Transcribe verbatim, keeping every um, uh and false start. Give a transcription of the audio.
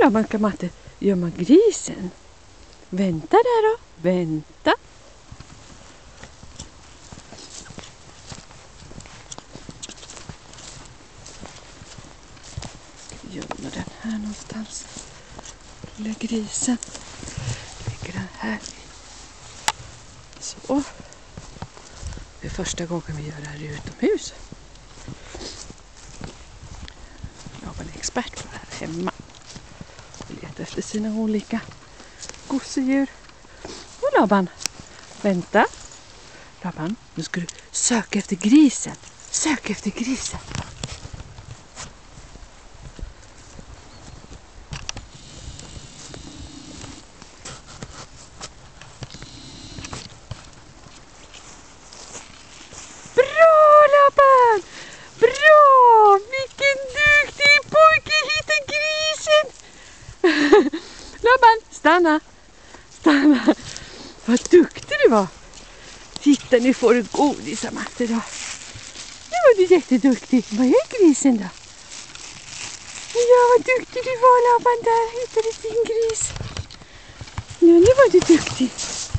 då, man ska Matte gömma grisen. Vänta där då, vänta. Ska vi gömma den här någonstans? Lilla grisen. Lägger den här. Så. Det är första gången vi gör det här utomhus. Jag var en expert på det här hemma. Vi letar efter sina olika gosedjur. Och Laban, vänta. Laban, nu ska du söka efter grisen. Sök efter grisen. Bra Laban! Bra! Vilken duktig pojke, hitta grisen! Laban, stanna! Stanna! Vad duktig du var! Titta, nu får du godis av Matte då. Nu var du jätteduktig. Vad är grisen då? Ja, vad duktig du var Laban där. Hittade din gris. Ja, nu var du duktig.